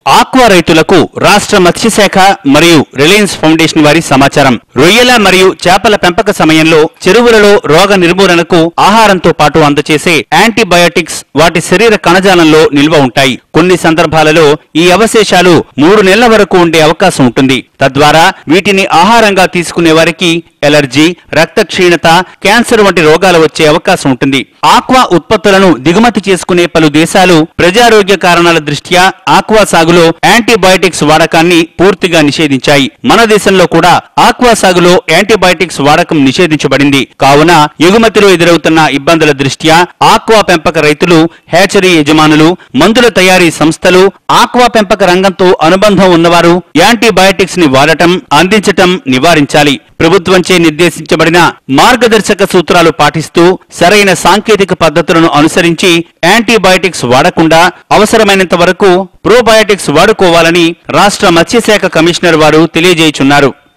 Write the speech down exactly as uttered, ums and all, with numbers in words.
Aqua రైతులకు రాష్ట్ర మత్స్యశాఖ మరియు రిలయన్స్ ఫౌండేషన్ వారి సమాచారం. రొయ్యల మరియు చేపల పెంపక సమయంలో చెరువులలో రోగ నిర్మూలనకు ఆహారంతో పాటు అందచేసే యాంటీబయాటిక్స్ వాటి శరీర కణజాలంలో నిల్వ ఉంటాయి. కొన్ని సందర్భాలలో ఈ అవశేషాలు మూడు నెలల వరకు ఉండే అవకాశం ఉంటుంది. తద్వారా వీటిని ఆహారంగా తీసుకునే వారికి ఎలర్జీ, రక్త క్షీణత, క్యాన్సర్ వంటి రోగాలు వచ్చే అవకాశం ఉంటుంది. ఆక్వా ఉత్పత్తులను దిగుమతి చేసుకునే పలు దేశాలు ప్రజారోగ్య కారణాల దృష్ట్యా ఆక్వా సాగులో యాంటీబయాటిక్స్ వాడకాన్ని పూర్తిగా నిషేధించాయి. మన దేశంలో కూడా ఆక్వా సాగులో యాంటీబయాటిక్స్ వాడకం నిషేధించబడింది. కావున ఎగుమతిలో ఎదురవుతున్న ఇబ్బందుల దృష్ట్యా ఆక్వా పెంపక రైతులు, హ్యాచరీ యజమానులు, మందుల తయారీ సంస్థలు, ఆక్వా పెంపక రంగంతో అనుబంధం ఉన్నవారు యాంటీబయాటిక్స్ ని వాడటం, అందించటం నివారించాలి. ప్రభుత్వంచే నిర్దేశించబడిన మార్గదర్శక సూత్రాలు పాటిస్తూ సరైన సాంకేతిక పద్ధతులను అనుసరించి యాంటీబయాటిక్స్ వాడకుండా అవసరమైనంత వరకు ప్రోబయాటిక్స్ వాడుకోవాలని రాష్ట్ర మత్స్యశాఖ కమిషనర్ వారు తెలియజేయుచున్నారు.